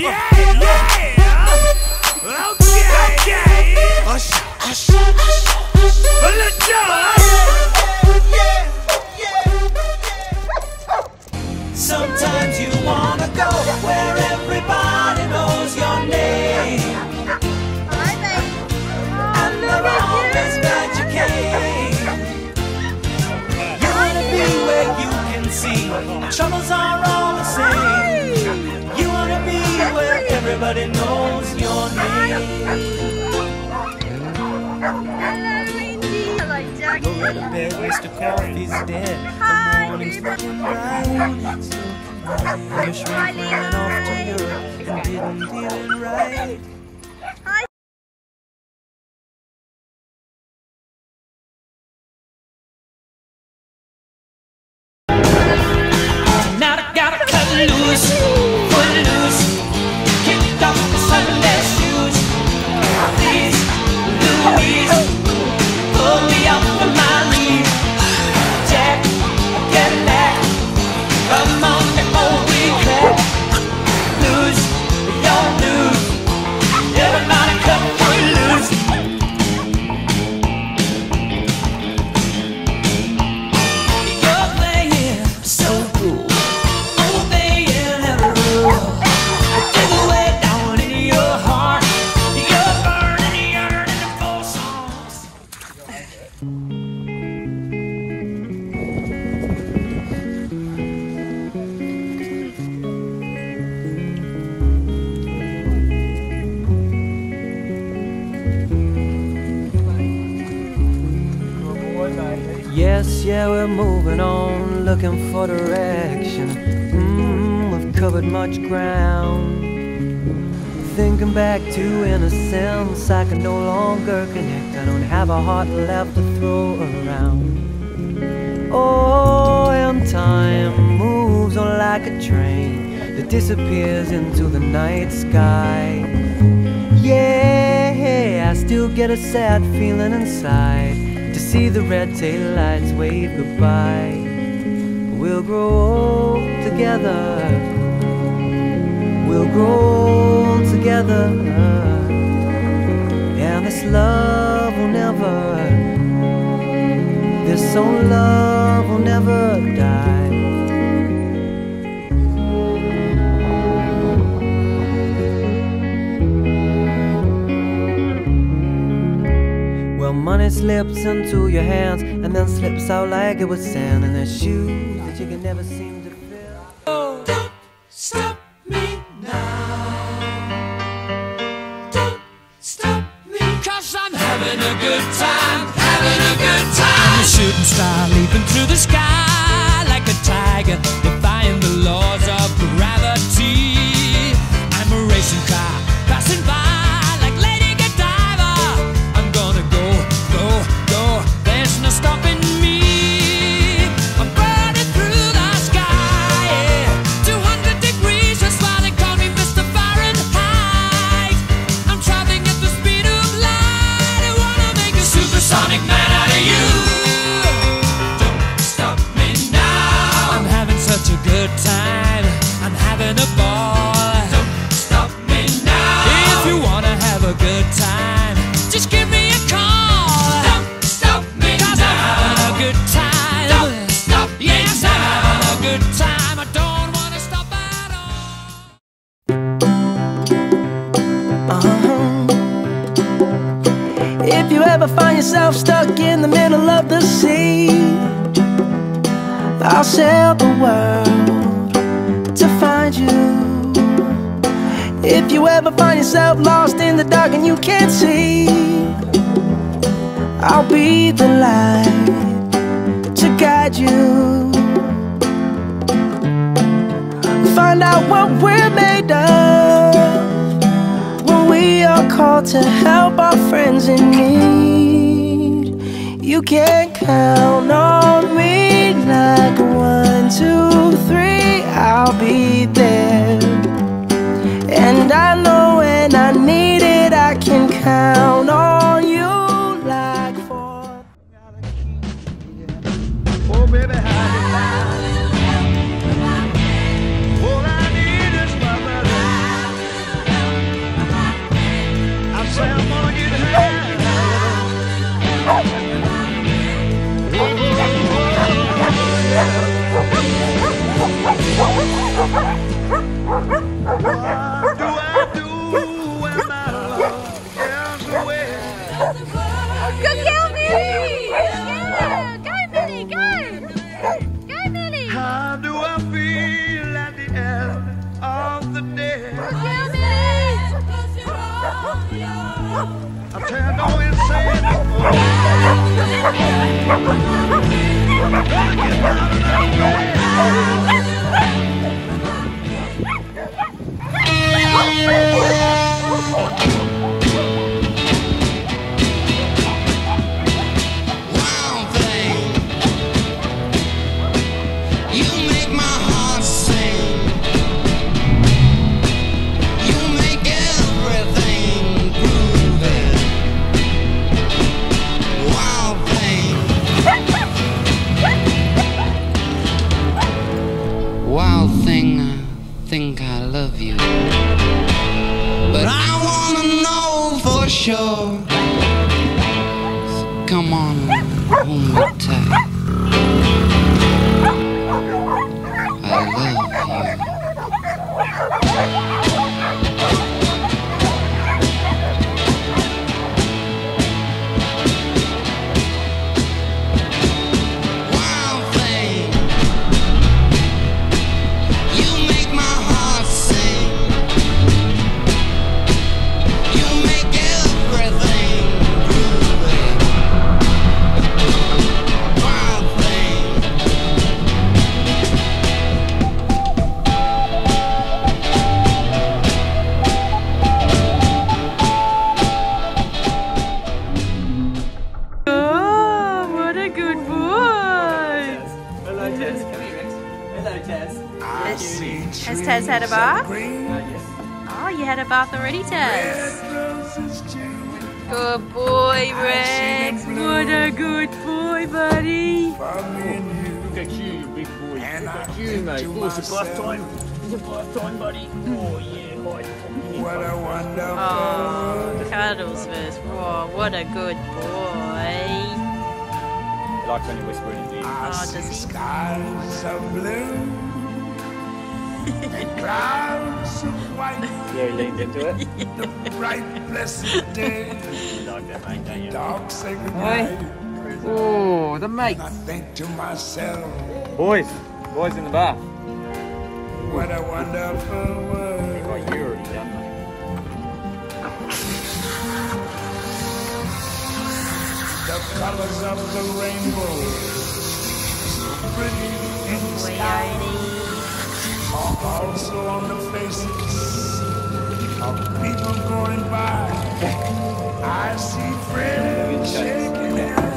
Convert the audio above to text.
Yeah, yeah. Okay. Hush, hush, hush. Let's Sometimes you wanna go where everybody knows your name, and they're always glad you came. You wanna be where you can see troubles are all the same. You wanna be where everybody knows your name. Go to bed, Mr. Coffee's dead. The morning's looking bright. Your shrink ran off to Europe and didn't do it right. Tonight I gotta cut loose, put loose, kick off the Sunday shoes. Please, Louise, pull me up from my knees. Jack, get back, come on before we crack. Lose, your news, everybody cut loose. You're playing so cool, obeying every rule. Dig away down in your heart, you're burning, yearning for songs. Yes, yeah, we're moving on, looking for direction. We've covered much ground. Thinking back to innocence, I can no longer connect. I don't have a heart left to throw around. Oh, and time moves on like a train that disappears into the night sky. Yeah, I still get a sad feeling inside to see the red tail lights wave goodbye. We'll grow old together, we'll grow old together, and this love will never, this old love will never die. Well, money slips into your hands and then slips out like it was sand, and there's shoes that you can never seem to fill. Oh, don't stop me now. Don't stop me, 'cause I'm having a good time, having a good time. I'm a shooting star leaping through the sky like a tiger, defying the laws of gravity. I'm a racing car passing by. There's no stopping me. I'm burning through the sky, yeah. 200 degrees, that's why they call me Mr. Fahrenheit. I'm traveling at the speed of light. I wanna make a supersonic man out of you. Don't stop me now. I'm having such a good time, I'm having a ball. Don't stop me now. If you wanna have a good time, just give me a call. If you ever find yourself stuck in the middle of the sea, I'll sail the world to find you. If you ever find yourself lost in the dark and you can't see, I'll be the light to guide you. Find out what we're made of when we are called to help our friends in need. You can count on me like 1, 2, 3, I'll be there. And I know when I need it, I can count on you like 4. Oh baby, how you like? All I need is my brother. Go kill Millie! Yeah! Go Millie, go! Go Millie! How do I feel at the end of the day? Go kill Millie! I tell you, don't even say it anymore. Gotta get out of that way. Wild thing, you make my heart sing. You make everything groovy. Wild thing, wild thing, I think I love you, but I wanna know for sure. So come on, hold me tight. I love you. Wild thing, you make my heart sing. You make everything groovy. Wild thing. Oh, what a good boy! Hello, Taz. Come here, Rex. Hello, Taz. I see Has Taz had a bath? green, Yes. Oh, you had a bath already, Taz. red roses too. Good boy, Rex. What a good boy, buddy. For me and you. Look at you, you big boy. And Look I at you, think mate. to Oh, it's a bath myself, time. It's a bath time, buddy. Oh, yeah, right. What a wonderful Oh, world. cuddles first. Whoa, what a good boy. I like when you whisper in his ear. I Oh, does see he? skies of blue and clouds of white. Yeah, he leaned into it. The bright, blessed day. You like that, mate, don't you? Dogs say goodnight. Oh, the mate. I think to myself, Boys in the bath. what a wonderful Oh, world. you're already done, mate. The colors of the rainbow, so pretty in the Boy, sky, Odie. are also on the faces of people going by. I see friends shaking hands.